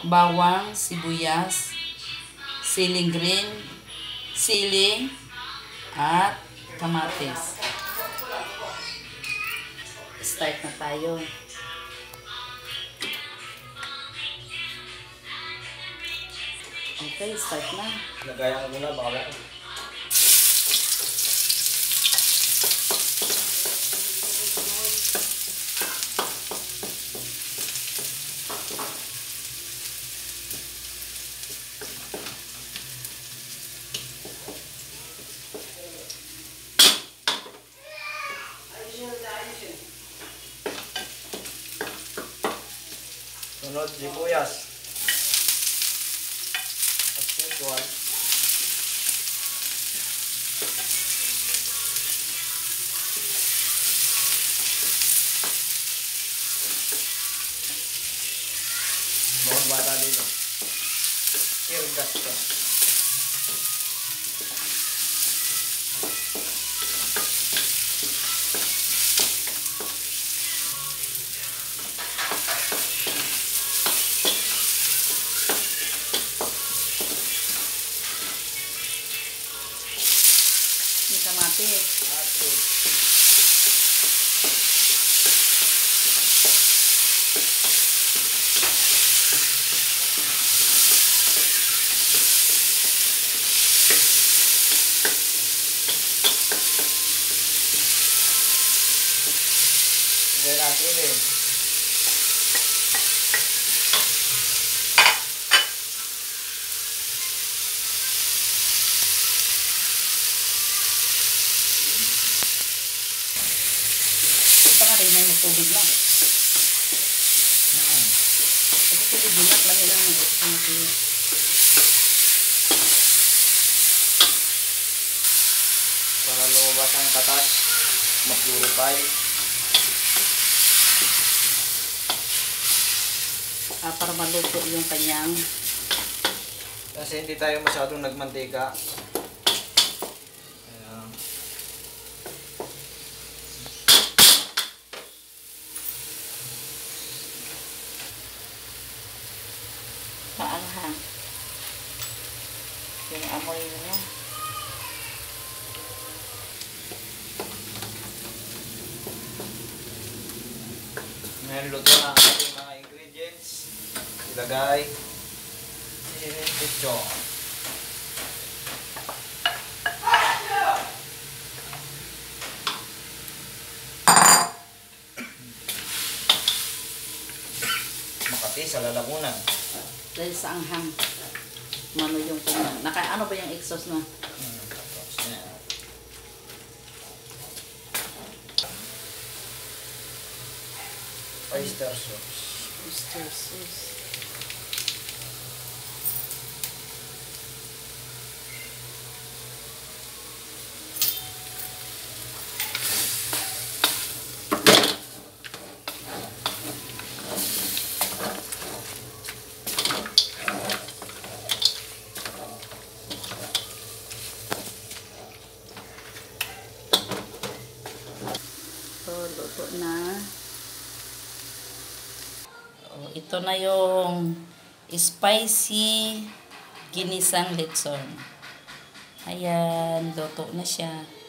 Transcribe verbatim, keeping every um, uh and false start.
bawang, sibuyas, siling green, siling, at kamatis. Start na tayo. Okay, start na. Nagayang muna, baka sunod, sibuyas. As usual. Bawang bata dito. Sirgas ka. Kamatis. Ate. Sige natin eh. May tubig lang. Yan. Ito tubig bunak lang ilang ito sa matuyo. Para lumabas ang katas, ma-purify. Ah, para maluto yung kanyang. Kasi hindi tayo masyadong nagmantika. Ayan. Paanghang. Yung amoy niya. Ngayon luto na ang ating mga ingredients. Ilagay. Ito. Makati sa lalamunan. Dahil sa anghang. Mano yung kanyang. Naka, ano ba yung exhaust na? Hmm, tapos na. Oyster sauce. Oyster sauce. Luto na. Oh, ito na yung spicy ginisang lechon. Ayan, luto na siya.